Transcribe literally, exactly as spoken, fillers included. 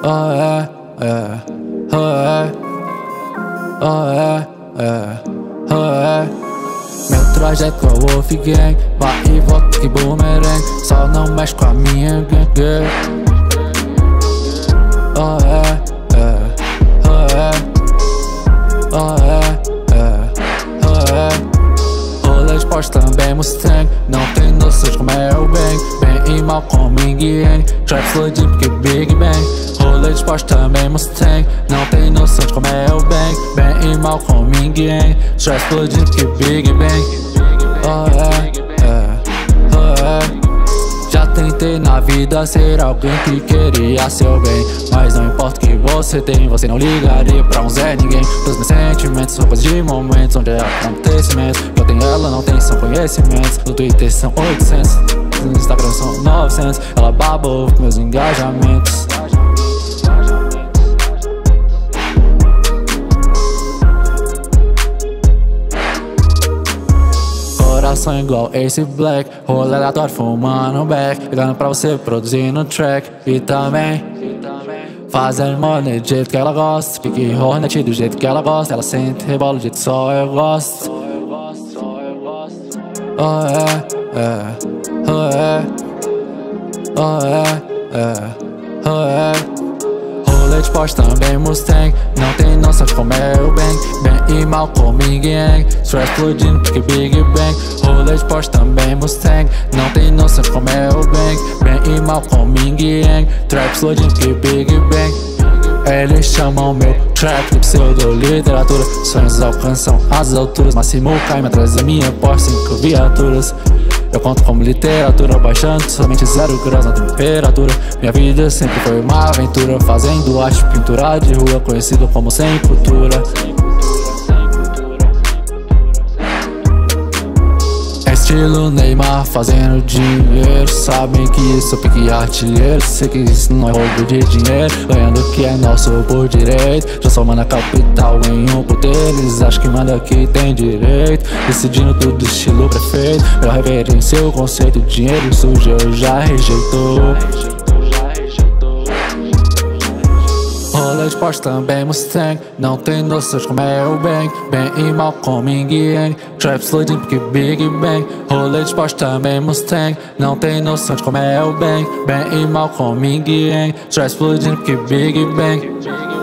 Oh é, é, oh é, oh é, é, oh é. Meu trajeto é o Wolf Gang, vai e volta que boomerang, só não mexe com a minha gang. Oh é, é, oh é, oh é, é, oh é. Rolê de Porsche também Mustang, não tem noção de como é o bang. Bem e mal com Ming Yang, trap explodindo porque Big Bang. Rolê de Porsche também Mustang, não tem noção de como é o bang. Bem e mal com Ming Yang, trap explodindo porque Big Bang. Oh é, é, oh é. Já tentei na vida ser alguém que queria seu bem, mas não importa o que você tem, você não ligaria pra um Zé Ninguém. Todos meus sentimentos são coisas de momentos onde é acontecimentos. Eu tenho ela, não tem, são conhecimentos. No Twitter são oitocentos, no Instagram são novecentos. Ela babou com meus engajamentos. Coração igual Ace Black, rolê aleatório fumando back, ligando pra você produzindo track. E também fazendo money do jeito que ela gosta, pique hornet do jeito que ela gosta. Ela sente rebola do jeito que só eu gosto. Oh é, é, oh é, oh é, é, oh é. Rolê de Porsche também Mustang, não tem noção de como é o bang. Bem e mal com Ming Yang, stress explodindo porque Big Bang. Rolê de Porsche também Mustang, não tem noção de como é o bang. Bem e mal com Ming Yang, trap explodindo porque Big Bang. Eles chamam meu trap de pseudo-literatura. Sonhos alcançam as alturas, máximo caim atrás da minha Porsche, cinco viaturas. Eu conto como literatura, baixando somente zero graus na temperatura. Minha vida sempre foi uma aventura, fazendo arte, pintura de rua, conhecido como sem cultura. Estilo Neymar, fazendo dinheiro. Sabem que sou pique artilheiro, sei que isso não é roubo de dinheiro. Ganhando o que é nosso por direito, transformando a capital em um puteiro. Eles acham que manda aqui tem direito, decidindo tudo estilo prefeito. Meu reverenciou o conceito de dinheiro sujo, eu já rejeitou. Rolê de Porsche também Mustang, não tem noção de como é o bang. Bem e mal com Ming Yang, trap explodindo porque Big Bang. Rolê de Porsche também Mustang, não tem noção de como é o bang. Bem e mal com Ming Yang, trap explodindo porque Big Bang.